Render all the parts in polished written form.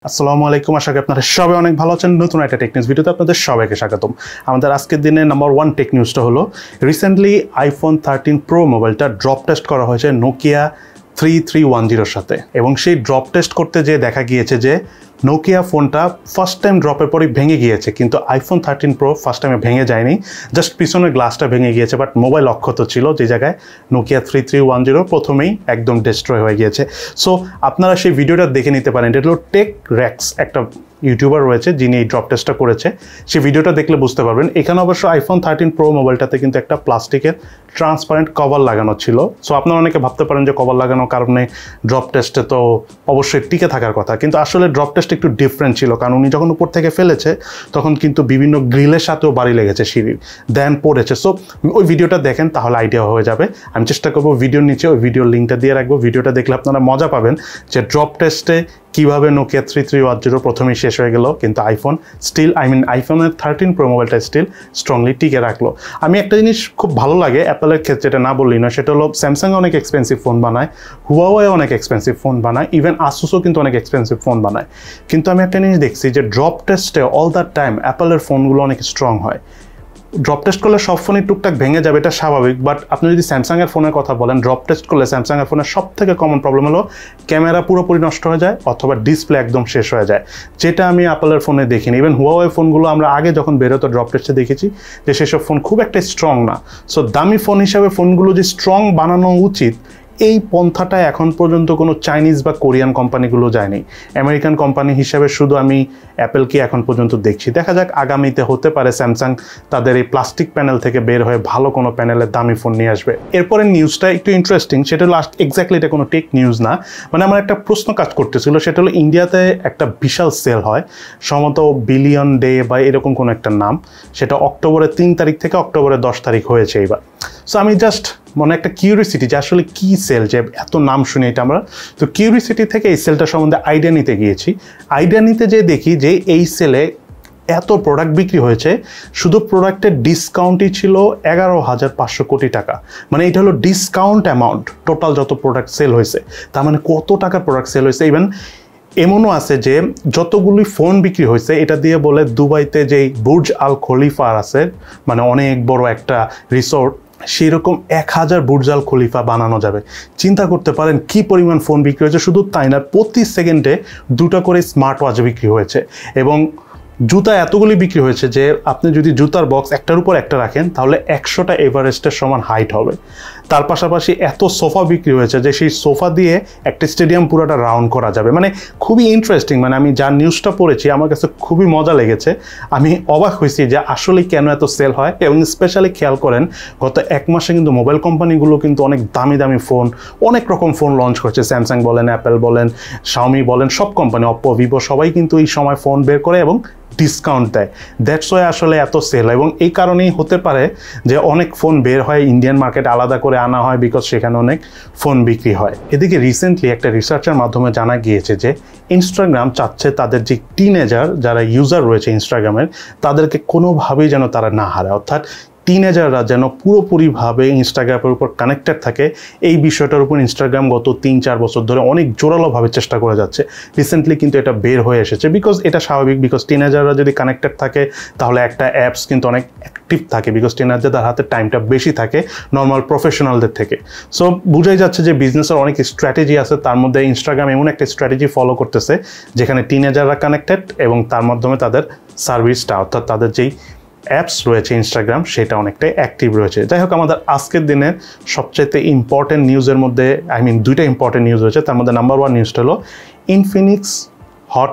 আসসালামু আলাইকুম, আশা করি আপনারা সবাই অনেক ভালো আছেন। নতুন একটা টেক নিউজ ভিডিওতে আপনাদের সবাইকে স্বাগতম। আমাদের আজকের দিনে নাম্বার 1 টেক নিউজটা হলো রিসেন্টলি আইফোন 13 প্রো মোবাইলটা ড্রপ টেস্ট করা হয়েছে নোকিয়া 3310 সাথে, এবং সেই ড্রপ টেস্ট করতে যেয়ে দেখা গিয়েছে যে নোকিয়া ফোনটা ফার্স্ট টাইম ড্রপের পরই ভেঙে গিয়েছে, কিন্তু আইফোন 13 প্রো ফার্স্ট টাইমে ভেঙে যায়নি, জাস্ট পিছনের গ্লাসটা ভেঙে গিয়েছে, বাট মোবাইল অক্ষত ছিল, যে জায়গায় নোকিয়া 3310 প্রথমেই একদম ডিস্ট্রয় হয়ে গিয়েছে। সো আপনারা সেই ভিডিওটা দেখে নিতে পারেন। এটা হলো টেক র্যাক্স, একটা ইউটিউবার রয়েছে যিনি এই ড্রপ টেস্টটা করেছে, সেই ভিডিওটা দেখলে বুঝতে পারবেন। এখানে অবশ্য আইফোন 13 প্রো মোবাইলটাতে কিন্তু একটা প্লাস্টিকের ট্রান্সপারেন্ট কভার লাগানো ছিল। সো আপনারা অনেকে ভাবতে পারেন যে কভার লাগানোর কারণে ড্রপ টেস্টে তো অবশ্যই টিকে থাকার কথা, কিন্তু আসলে ড্রপ টেস্ট একটু ডিফারেন্ট ছিল, কারণ উনি যখন উপর থেকে ফেলেছে তখন কিন্তু বিভিন্ন গ্রিলের সাথেও বাড়ি লেগেছে সিঁড়ির, দেন পড়েছে। সো ওই ভিডিওটা দেখেন, তাহলে আইডিয়া হয়ে যাবে। আমি চেষ্টা করবো ভিডিওর নিচে ওই ভিডিওর লিঙ্কটা দিয়ে রাখবো। ভিডিওটা দেখলে আপনারা মজা পাবেন যে ড্রপ টেস্টে কীভাবে নোকিয়া 3310 প্রথমেই শেষ হয়ে গেল, কিন্তু আইফোন স্টিল আইফোনের 13 প্রো মোবাইলটা স্টিল স্ট্রংলি টিকে রাখলো। আমি একটা জিনিস খুব ভালো লাগে অ্যাপেলের ক্ষেত্রে, এটা না বললেই না, সেটা হলো স্যামসাং অনেক এক্সপেন্সিভ ফোন বানায়, হুয়াওয়ে অনেক এক্সপেন্সিভ ফোন বানায়, ইভেন আসুসও কিন্তু অনেক এক্সপেন্সিভ ফোন বানায়, কিন্তু আমি একটা জিনিস দেখছি যে ড্রপ টেস্টে অল দ্য টাইম অ্যাপেলের ফোনগুলো অনেক স্ট্রং হয়। ড্রপ টেস্ট করলে সব ফোনই টুকটাক ভেঙে যাবে, এটা স্বাভাবিক, বাট আপনি যদি স্যামসাংয়ের ফোনের কথা বলেন, ড্রপ টেস্ট করলে স্যামসাংয়ের ফোনের সব থেকে কমন প্রবলেম হলো ক্যামেরা পুরোপুরি নষ্ট হয়ে যায় অথবা ডিসপ্লে একদম শেষ হয়ে যায়, যেটা আমি অ্যাপেলের ফোনে দেখিনি। ইভেন হুয়াওয়ে ফোনগুলো আমরা আগে যখন বেরোতো ড্রপ টেস্টে দেখেছি যে সেসব ফোন খুব একটা স্ট্রং না। সো দামি ফোন হিসাবে ফোনগুলো যে স্ট্রং বানানো উচিত, এই পন্থাটা এখন পর্যন্ত কোনো চাইনিজ বা কোরিয়ান কোম্পানিগুলো যায়নি। আমেরিকান কোম্পানি হিসাবে শুধু আমি অ্যাপেলকে এখন পর্যন্ত দেখছি। দেখা যাক আগামীতে হতে পারে স্যামসাং তাদের এই প্লাস্টিক প্যানেল থেকে বের হয়ে ভালো কোনো প্যানেলের দামি ফোন নিয়ে আসবে। এরপরে নিউজটা একটু ইন্টারেস্টিং, সেটা হলো এক্স্যাক্টলি এটা কোনো টেক নিউজ না, মানে আমার একটা প্রশ্ন কাজ করতেছিল, সেটা হলো ইন্ডিয়াতে একটা বিশাল সেল হয়, সম্ভবত বিলিয়ন ডে বা এরকম কোনো একটা নাম, সেটা অক্টোবরের 3 তারিখ থেকে অক্টোবরের 10 তারিখ হয়েছে এইবার। সো আমি জাস্ট মনে একটা কিউরিসিটি যে আসলে কী সেল, যে এত নাম শুনি এটা আমরা, তো কিউরিসিটি থেকে এই সেলটা সম্বন্ধে আইডিয়া নিতে গিয়েছি। আইডিয়া নিতে যেয়ে দেখি যে এই সেলে এত প্রোডাক্ট বিক্রি হয়েছে, শুধু প্রোডাক্টের ডিসকাউন্টই ছিল 11,500 কোটি টাকা। মানে এটা হলো ডিসকাউন্ট অ্যামাউন্ট, টোটাল যত প্রোডাক্ট সেল হয়েছে, তার মানে কত টাকার প্রোডাক্ট সেল হয়েছে। ইভেন এমনও আছে যে যতগুলি ফোন বিক্রি হয়েছে এটা দিয়ে বলে দুবাইতে যেই বুর্জ আল খলিফা আছে, মানে অনেক বড় একটা রিসোর্ট, সেই রকম 1000 বুর্জ আল খলিফা বানানো যাবে। চিন্তা করতে পারেন কি পরিমাণ ফোন বিক্রি হয়েছে। শুধু তাই না, প্রতি সেকেন্ডে 2টা করে স্মার্ট ওয়াচ বিক্রি হয়েছে, এবং জুতা এতগুলি বিক্রি হয়েছে যে আপনি যদি জুতার বক্স একটার উপর একটা রাখেন তাহলে 100টা এভারেস্টের সমান হাইট হবে। তার পাশাপাশি এত সোফা বিক্রি হয়েছে যে সেই সোফা দিয়ে একটা স্টেডিয়াম পুরোটা রাউন্ড করা যাবে। মানে খুবই ইন্টারেস্টিং, মানে আমি যা নিউজটা পড়েছি আমার কাছে খুবই মজা লেগেছে। আমি অবাক হয়েছি যে আসলে কেন এত সেল হয়, এবং স্পেশালি খেয়াল করেন গত 1 মাসে কিন্তু মোবাইল কোম্পানিগুলো কিন্তু অনেক দামি দামি ফোন, অনেক রকম ফোন লঞ্চ করছে। স্যামসাং বলেন, অ্যাপেল বলেন, শাওমি বলেন, সব কোম্পানি, অপ্পো, ভিভো, সবাই কিন্তু এই সময় ফোন বের করে এবং ডিসকাউন্ট দেয়। দ্যাটস ওয়াই আসলে এত সেল, এবং এই কারণেই হতে পারে যে অনেক ফোন বের হয় ইন্ডিয়ান মার্কেট আলাদা করে আনা হয়, বিকজ সেখানে অনেক ফোন বিক্রি হয়। এদিকে রিসেন্টলি একটা রিসার্চের মাধ্যমে জানা গিয়েছে যে ইনস্টাগ্রাম চাচ্ছে তাদের যে টিনেজার যারা ইউজার রয়েছে ইনস্টাগ্রামের, তাদেরকে কোনোভাবেই যেন তারা না হারায়, অর্থাৎ টিনেজাররা যেন পুরোপুরিভাবে ইনস্টাগ্রামের উপর কানেক্টেড থাকে। এই বিষয়টার উপর ইনস্টাগ্রাম গত 3-4 বছর ধরে অনেক জোরালোভাবে চেষ্টা করে যাচ্ছে। রিসেন্টলি কিন্তু এটা বের হয়ে এসেছে, বিকজ এটা স্বাভাবিক, বিকজ টিনেজাররা যদি কানেক্টেড থাকে তাহলে একটা অ্যাপস কিন্তু অনেক অ্যাক্টিভ থাকে, বিকজ টিনেজারদের হাতে টাইমটা বেশি থাকে নর্মাল প্রফেশনালদের থেকে। সো বুঝাই যাচ্ছে যে বিজনেসের অনেক স্ট্র্যাটেজি আছে, তার মধ্যে ইনস্টাগ্রাম এমন একটা স্ট্র্যাটেজি ফলো করতেছে যেখানে টিনেজাররা কানেক্টেড এবং তার মাধ্যমে তাদের সার্ভিসটা, অর্থাৎ তাদের যেই অ্যাপস রয়েছে ইনস্টাগ্রাম, সেটা অনেকটাই অ্যাক্টিভ রয়েছে। যাই হোক, আমাদের আজকের দিনের সবচাইতে ইম্পর্টেন্ট নিউজের মধ্যে 2টা ইম্পর্টেন্ট নিউজ রয়েছে। তার মধ্যে নাম্বার 1 নিউজটা হলো ইনফিনিক্স হট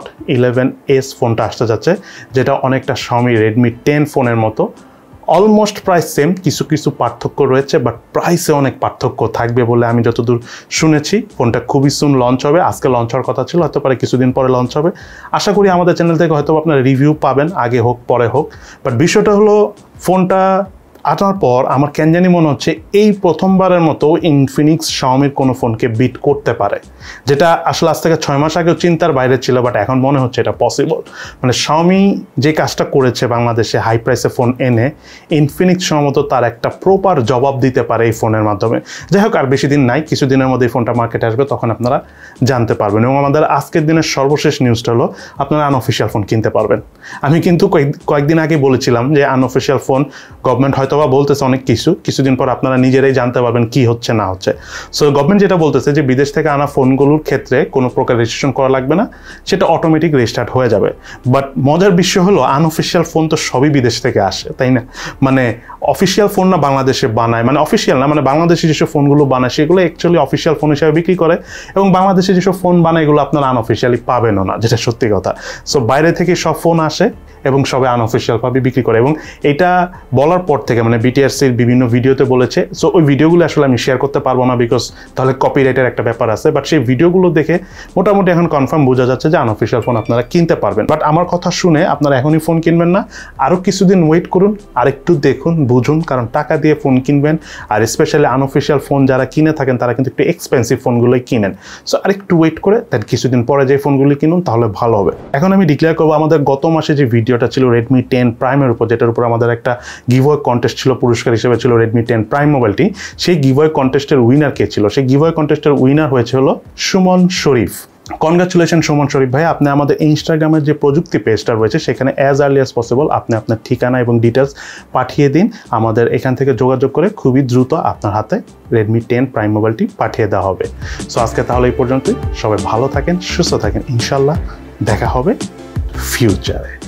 11s ফোনটা আসতে যাচ্ছে, যেটা অনেকটা শাওমি রেডমি 10 ফোনের মতো, অলমোস্ট প্রাইস সেম, কিছু কিছু পার্থক্য রয়েছে, বাট প্রাইসে অনেক পার্থক্য থাকবে বলে আমি যতদূর শুনেছি। ফোনটা খুবই সুন লঞ্চ হবে, আজকে লঞ্চ হওয়ার কথা ছিল, হয়তো পারে কিছুদিন পরে লঞ্চ হবে। আশা করি আমাদের চ্যানেল থেকে হয়তো আপনারা রিভিউ পাবেন, আগে হোক পরে হোক। বাট বিষয়টা হলো ফোনটা আসার পর আমার কেন জানি মনে হচ্ছে এই প্রথমবারের মতো ইনফিনিক্স শাওমির কোনো ফোনকে বিট করতে পারে, যেটা আসলে আজ থেকে 6 মাস আগেও চিন্তার বাইরে ছিল, বাট এখন মনে হচ্ছে এটা পসিবল। মানে শাওমি যে কাজটা করেছে বাংলাদেশে হাই প্রাইসে ফোন এনে, ইনফিনিক্স সম্ভবত তার একটা প্রপার জবাব দিতে পারে এই ফোনের মাধ্যমে। যাই হোক, আর বেশি দিন নাই, কিছুদিনের মধ্যে এই ফোনটা মার্কেটে আসবে, তখন আপনারা জানতে পারবেন। এবং আমাদের আজকের দিনের সর্বশেষ নিউজটা হলো আপনারা আনঅফিসিয়াল ফোন কিনতে পারবেন। আমি কিন্তু কয়েকদিন আগে বলেছিলাম যে আনঅফিসিয়াল ফোন গভর্নমেন্ট হয়তো বা বলতেছে অনেক কিছুদিন পর আপনারা নিজেরাই জানতে পারবেন কি হচ্ছে না হচ্ছে। সো গভর্নমেন্ট যেটা বলতেছে যে বিদেশ থেকে আনা ফোনগুলোর ক্ষেত্রে কোনো প্রকার রেজিস্ট্রেশন করা লাগবে না, সেটা অটোমেটিক রেজিস্টার্ট হয়ে যাবে। বাট মজার বিষয় হলো আনঅফিসিয়াল ফোন তো সবই বিদেশ থেকে আসে, তাই না? মানে অফিসিয়াল ফোন না বাংলাদেশে বানায়, মানে অফিসিয়াল না, মানে বাংলাদেশে যেসব ফোনগুলো বানায় সেগুলো অ্যাকচুয়ালি অফিসিয়াল ফোন হিসাবে বিক্রি করে, এবং বাংলাদেশে যেসব ফোন বানায় এগুলো আপনারা আনঅফিসিয়ালি পাবেনও না, যেটা সত্যি কথা। সো বাইরে থেকে সব ফোন আসে এবং সবাই আনঅফিসিয়ালভাবে বিক্রি করে। এবং এটা বলার পর থেকে মানে বিটিআরসির বিভিন্ন ভিডিওতে বলেছে, সো ওই ভিডিওগুলো আসলে আমি শেয়ার করতে পারবো না, বিকজ তাহলে কপিরাইটের একটা ব্যাপার আছে। বাট সেই ভিডিওগুলো দেখে মোটামুটি এখন কনফার্ম বোঝা যাচ্ছে যে আনঅফিসিয়াল ফোন আপনারা কিনতে পারবেন। বাট আমার কথা শুনে আপনারা এখনই ফোন কিনবেন না, আরও কিছুদিন ওয়েট করুন, আরেকটু দেখুন বুঝুন, কারণ টাকা দিয়ে ফোন কিনবেন, আর স্পেশালি আনঅফিসিয়াল ফোন যারা কিনে থাকেন তারা কিন্তু একটু এক্সপেন্সিভ ফোনগুলোই কিনেন। সো আরেকটু ওয়েট করে দেন কিছুদিন পরে যে ফোনগুলি কিনুন, তাহলে ভালো হবে। এখন আমি ডিক্লেয়ার করবো আমাদের গত মাসে যে ভিডিওটা ছিল Redmi 10 Prime'ের উপর, যেটার উপর আমাদের একটা গিভওয়ে কন্টেস্ট ছিল, পুরস্কার হিসেবে ছিল Redmi 10 Prime মোবাইলটি। সেই গিভওয়ে কন্টেস্টের উইনার কে ছিল? সেই গিভওয়ে কন্টেস্টের উইনার হয়েছে হলো সুমন শরীফ। কনগ্রাচুলেশন সুমন শরীফ ভাই, আপনি আমাদের ইনস্টাগ্রামের যে প্রযুক্তি পেজটা রয়েছে সেখানে অ্যাজ আর্লি অ্যাজ পসিবল আপনি আপনার ঠিকানা এবং ডিটেলস পাঠিয়ে দিন। আমাদের এখান থেকে যোগাযোগ করে খুবই দ্রুত আপনার হাতে Redmi 10 Prime মোবাইলটি পাঠিয়ে দেওয়া হবে। সো আজকে তাহলে এই পর্যন্তই, সবাই ভালো থাকেন, সুস্থ থাকেন, ইনশাল্লাহ দেখা হবে ফিউচারে।